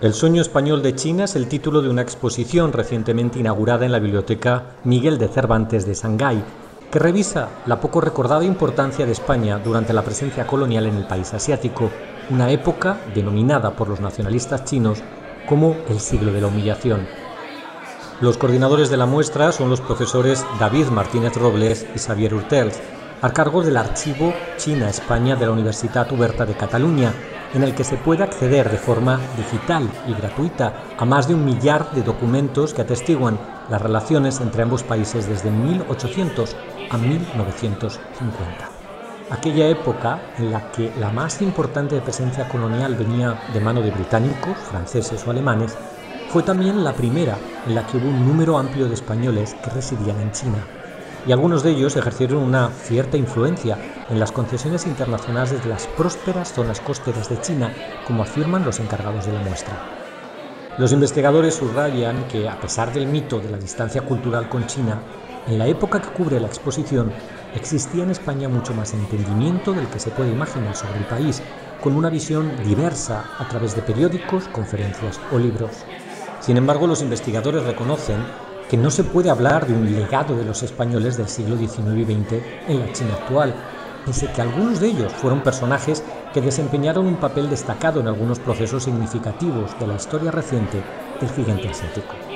El sueño español de China es el título de una exposición recientemente inaugurada en la Biblioteca Miguel de Cervantes de Shanghái, que revisa la poco recordada importancia de España durante la presencia colonial en el país asiático, una época denominada por los nacionalistas chinos como el siglo de la humillación. Los coordinadores de la muestra son los profesores David Martínez Robles y Xavier Hurtels, a cargo del archivo China-España de la Universitat Oberta de Cataluña, en el que se puede acceder de forma digital y gratuita a más de 1 millar de documentos que atestiguan las relaciones entre ambos países desde 1800 a 1950. Aquella época en la que la más importante presencia colonial venía de mano de británicos, franceses o alemanes, fue también la primera en la que hubo un número amplio de españoles que residían en China, y algunos de ellos ejercieron una cierta influencia en las concesiones internacionales de las prósperas zonas costeras de China, como afirman los encargados de la muestra. Los investigadores subrayan que, a pesar del mito de la distancia cultural con China, en la época que cubre la exposición existía en España mucho más entendimiento del que se puede imaginar sobre el país, con una visión diversa a través de periódicos, conferencias o libros. Sin embargo, los investigadores reconocen que no se puede hablar de un legado de los españoles del siglo XIX y XX en la China actual, pese que algunos de ellos fueron personajes que desempeñaron un papel destacado en algunos procesos significativos de la historia reciente del gigante asiático.